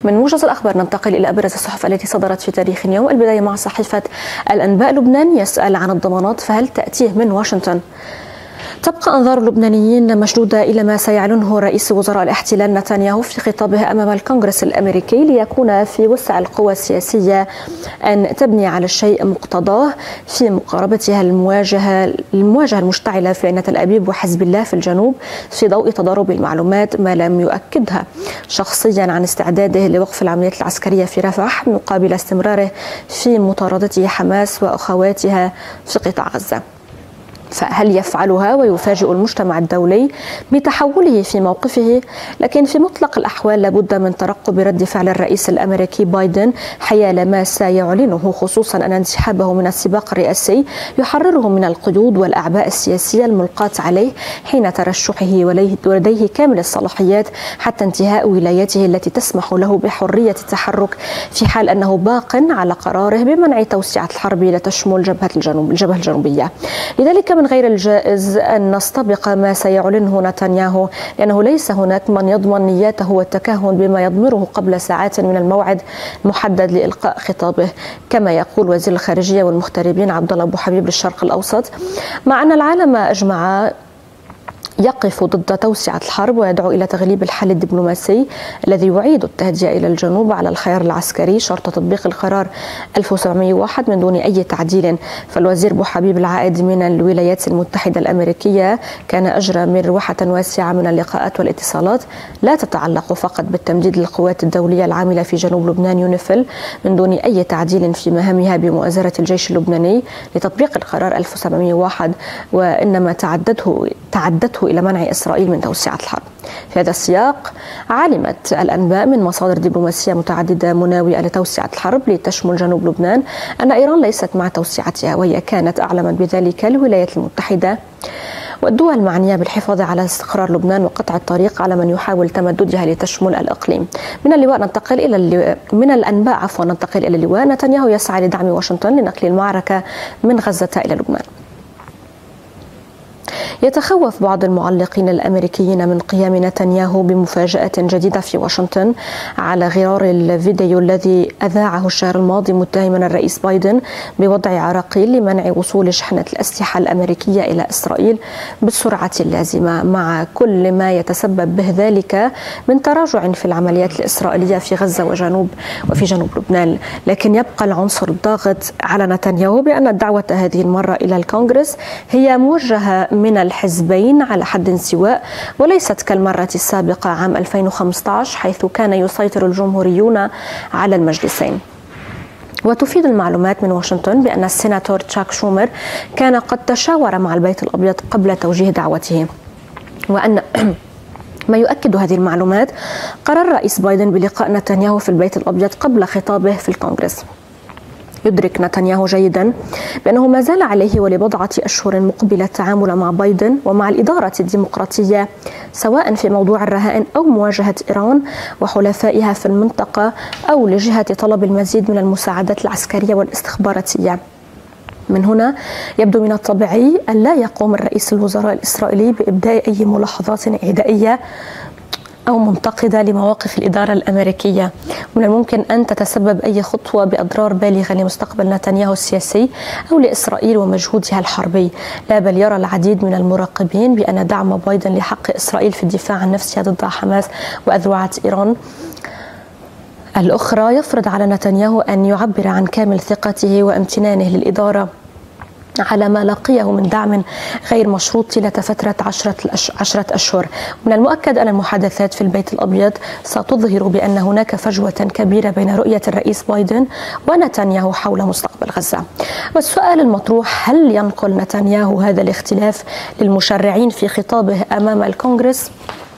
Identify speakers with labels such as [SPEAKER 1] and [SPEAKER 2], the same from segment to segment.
[SPEAKER 1] من موجز الأخبار ننتقل إلى أبرز الصحف التي صدرت في تاريخ اليوم. البداية مع صحيفة الأنباء. لبنان يسأل عن الضمانات فهل تأتيه من واشنطن؟ تبقى أنظار اللبنانيين مشدودة إلى ما سيعلنه رئيس وزراء الاحتلال نتنياهو في خطابه أمام الكونغرس الأمريكي ليكون في وسع القوى السياسية أن تبني على الشيء مقتضاه في مقاربتها المواجهة المشتعلة بين تل أبيب وحزب الله في الجنوب في ضوء تضارب المعلومات، ما لم يؤكدها شخصيا عن استعداده لوقف العمليات العسكرية في رفح مقابل استمراره في مطاردة حماس وأخواتها في قطاع غزة. فهل يفعلها ويفاجئ المجتمع الدولي بتحوله في موقفه؟ لكن في مطلق الأحوال لابد من ترقب رد فعل الرئيس الأمريكي بايدن حيال ما سيعلنه، خصوصا أن انسحابه من السباق الرئاسي يحرره من القيود والأعباء السياسية الملقاة عليه حين ترشحه، ولديه كامل الصلاحيات حتى انتهاء ولايته التي تسمح له بحرية التحرك في حال أنه باق على قراره بمنع توسعة الحرب لتشمل الجبهة الجنوبية. لذلك من غير الجائز أن نستبق ما سيعلنه نتنياهو، لأنه ليس هناك من يضمن نياته والتكهن بما يضمره قبل ساعات من الموعد المحدد لإلقاء خطابه، كما يقول وزير الخارجية والمغتربين عبد الله أبو حبيب للشرق الأوسط. مع أن العالم أجمع يقف ضد توسعة الحرب ويدعو إلى تغليب الحل الدبلوماسي الذي يعيد التهدئة إلى الجنوب على الخيار العسكري شرط تطبيق القرار 1701 من دون أي تعديل. فالوزير أبو حبيب العائد من الولايات المتحدة الأمريكية كان أجرى مروحة واسعة من اللقاءات والاتصالات لا تتعلق فقط بالتمديد للقوات الدولية العاملة في جنوب لبنان يونيفيل من دون أي تعديل في مهامها بمؤازرة الجيش اللبناني لتطبيق القرار 1701، وإنما تعدته إلى منع إسرائيل من توسعة الحرب. في هذا السياق علمت الأنباء من مصادر دبلوماسية متعددة مناوئة لتوسعة الحرب لتشمل جنوب لبنان أن إيران ليست مع توسعتها، وهي كانت أعلمت بذلك الولايات المتحدة والدول المعنية بالحفاظ على استقرار لبنان وقطع الطريق على من يحاول تمددها لتشمل الإقليم. من الأنباء ننتقل إلى اللواء. نتنياهو يسعى لدعم واشنطن لنقل المعركة من غزة إلى لبنان. يتخوف بعض المعلقين الأمريكيين من قيام نتنياهو بمفاجأة جديدة في واشنطن على غرار الفيديو الذي أذاعه الشهر الماضي متهما الرئيس بايدن بوضع عراقيل لمنع وصول شحنة الأسلحة الأمريكية إلى إسرائيل بالسرعة اللازمة، مع كل ما يتسبب به ذلك من تراجع في العمليات الإسرائيلية في غزة وفي جنوب لبنان. لكن يبقى العنصر الضاغط على نتنياهو بأن الدعوة هذه المرة إلى الكونغرس هي موجهة من الحزبين على حد سواء، وليست كالمرة السابقة عام 2015 حيث كان يسيطر الجمهوريون على المجلسين. وتفيد المعلومات من واشنطن بأن السيناتور تشاك شومر كان قد تشاور مع البيت الأبيض قبل توجيه دعوته، وأن ما يؤكد هذه المعلومات قرار رئيس بايدن بلقاء نتنياهو في البيت الأبيض قبل خطابه في الكونغرس. يدرك نتنياهو جيدا بأنه ما زال عليه ولبضعة أشهر مقبلة التعامل مع بايدن ومع الإدارة الديمقراطية، سواء في موضوع الرهائن أو مواجهة إيران وحلفائها في المنطقة أو لجهة طلب المزيد من المساعدات العسكرية والاستخباراتية. من هنا يبدو من الطبيعي أن لا يقوم الرئيس الوزراء الإسرائيلي بإبداء أي ملاحظات عدائية أو منتقدة لمواقف الإدارة الأمريكية. من الممكن أن تتسبب أي خطوة بأضرار بالغة لمستقبل نتنياهو السياسي أو لإسرائيل ومجهودها الحربي. لا بل يرى العديد من المراقبين بأن دعم بايدن لحق إسرائيل في الدفاع عن نفسها ضد حماس وأذرعة إيران الأخرى يفرض على نتنياهو أن يعبر عن كامل ثقته وامتنانه للإدارة على ما لقيه من دعم غير مشروط طيلة فترة 10 أشهر. من المؤكد أن المحادثات في البيت الأبيض ستظهر بأن هناك فجوة كبيرة بين رؤية الرئيس بايدن ونتنياهو حول مستقبل غزة. والسؤال المطروح: هل ينقل نتنياهو هذا الاختلاف للمشرعين في خطابه أمام الكونغرس؟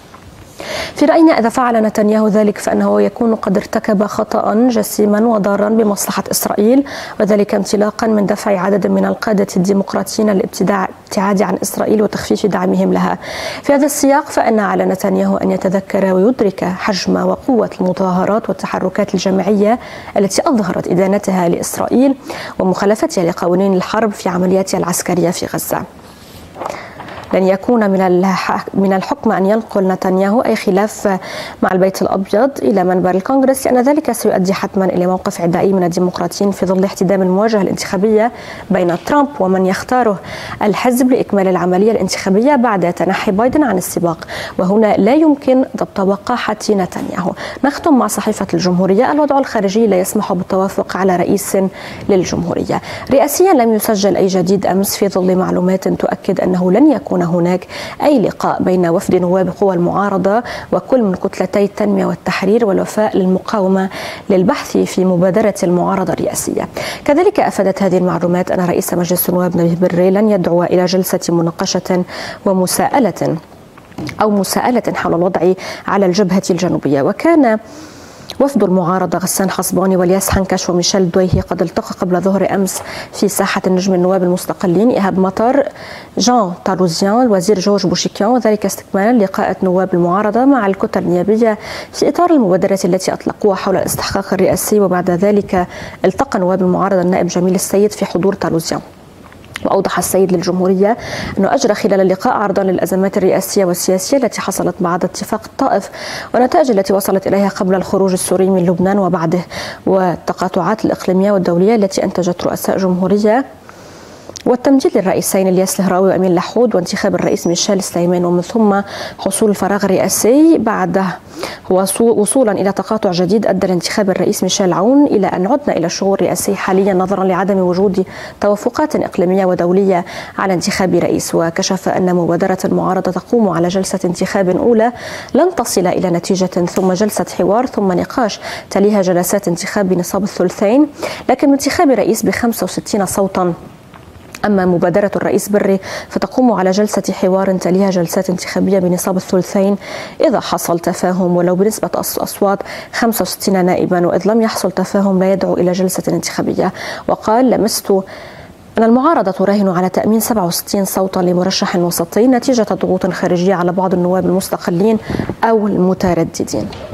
[SPEAKER 1] في رأينا إذا فعل نتنياهو ذلك فإنه يكون قد ارتكب خطأ جسيما وضارا بمصلحة إسرائيل، وذلك انطلاقا من دفع عدد من القادة الديمقراطيين للابتعاد عن إسرائيل وتخفيف دعمهم لها. في هذا السياق فإن على نتنياهو أن يتذكر ويدرك حجم وقوة المظاهرات والتحركات الجماعية التي أظهرت إدانتها لإسرائيل ومخالفتها لقوانين الحرب في عملياتها العسكرية في غزة. لن يكون من الحكم أن ينقل نتنياهو أي خلاف مع البيت الأبيض إلى منبر الكونغرس، لأن ذلك سيؤدي حتما إلى موقف عدائي من الديمقراطيين في ظل احتدام المواجهة الانتخابية بين ترامب ومن يختاره الحزب لإكمال العملية الانتخابية بعد تنحي بايدن عن السباق، وهنا لا يمكن ضبط وقاحة نتنياهو. نختم مع صحيفة الجمهورية: الوضع الخارجي لا يسمح بالتوافق على رئيس للجمهورية. رئاسيا لم يسجل أي جديد أمس في ظل معلومات تؤكد أنه لن يكون هناك أي لقاء بين وفد نواب قوى المعارضة وكل من كتلتي التنمية والتحرير والوفاء للمقاومة للبحث في مبادرة المعارضة الرئاسية. كذلك أفادت هذه المعلومات أن رئيس مجلس النواب نبيه بري لن يدعو إلى جلسة مناقشة ومساءلة حول الوضع على الجبهة الجنوبية. وكان وفد المعارضة غسان حصباني والياس حنكش وميشيل دويهي قد التقى قبل ظهر أمس في ساحة النجم النواب المستقلين إيهاب مطر جان تاروزيان الوزير جورج بوشيكيان، وذلك استكمالا لقاءة نواب المعارضة مع الكتل النيابية في إطار المبادرة التي أطلقوها حول الاستحقاق الرئاسي. وبعد ذلك التقى نواب المعارضة النائب جميل السيد في حضور تاروزيان. وأوضح السيد للجمهورية أنه أجرى خلال اللقاء عرضا للأزمات الرئاسية والسياسية التي حصلت بعد اتفاق الطائف والنتائج التي وصلت إليها قبل الخروج السوري من لبنان وبعده، والتقاطعات الإقليمية والدولية التي أنتجت رؤساء جمهورية، والتمجيد للرئيسين الياس الهراوي وأمين لحود، وانتخاب الرئيس ميشيل سليمان، ومن ثم حصول الفراغ الرئاسي بعده وصولا إلى تقاطع جديد أدى لانتخاب الرئيس ميشيل عون، إلى أن عدنا إلى الشغل الرئاسي حاليا نظرا لعدم وجود توافقات إقليمية ودولية على انتخاب رئيس. وكشف أن مبادرة المعارضة تقوم على جلسة انتخاب أولى لن تصل إلى نتيجة، ثم جلسة حوار، ثم نقاش، تليها جلسات انتخاب بنصاب الثلثين، لكن انتخاب رئيس ب65 صوتا. أما مبادرة الرئيس بري فتقوم على جلسة حوار تليها جلسات انتخابية بنصاب الثلثين إذا حصل تفاهم ولو بنسبة أصوات 65 نائبا، وإذ لم يحصل تفاهم لا يدعو إلى جلسة انتخابية. وقال: لمست أن المعارضة تراهن على تأمين 67 صوتا لمرشح وسطي نتيجة ضغوط خارجية على بعض النواب المستقلين أو المترددين.